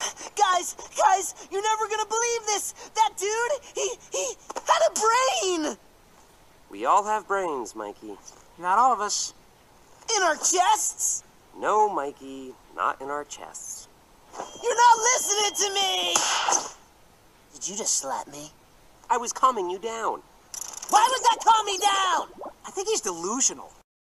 Guys, you're never gonna believe this. That dude, he had a brain. We all have brains, Mikey. Not all of us. In our chests? No, Mikey, not in our chests. You're not listening to me! Did you just slap me? I was calming you down. Why would that calm me down? I think he's delusional.